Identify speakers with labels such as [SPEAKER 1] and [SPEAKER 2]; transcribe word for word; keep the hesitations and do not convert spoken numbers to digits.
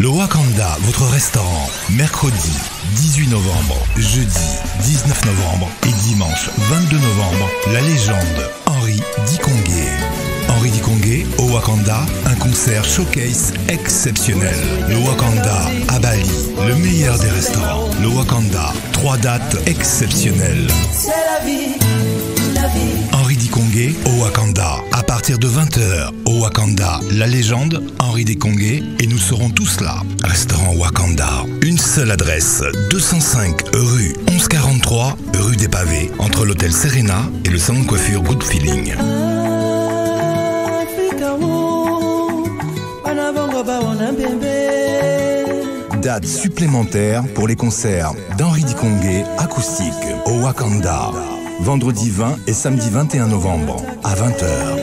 [SPEAKER 1] Le Wakanda, votre restaurant, mercredi dix-huit novembre, jeudi dix-neuf novembre et dimanche vingt-deux novembre, la légende Henri Dikongué. Henri Dikongué au Wakanda, un concert showcase exceptionnel. Le Wakanda à Bali, le meilleur des restaurants. Le Wakanda, trois dates exceptionnelles.
[SPEAKER 2] C'est la vie, la vie.
[SPEAKER 1] Henri Dikongué au Wakanda, à partir de vingt heures. Au Wakanda, la légende Henri Dikongué et nous serons tous là. Restaurant Wakanda, une seule adresse, deux cent cinq rue onze quarante-trois, rue des Pavés, entre l'hôtel Serena et le salon de coiffure Good Feeling. Date supplémentaire pour les concerts d'Henri Dikongué acoustique au Wakanda. Vendredi vingt et samedi vingt et un novembre à vingt heures.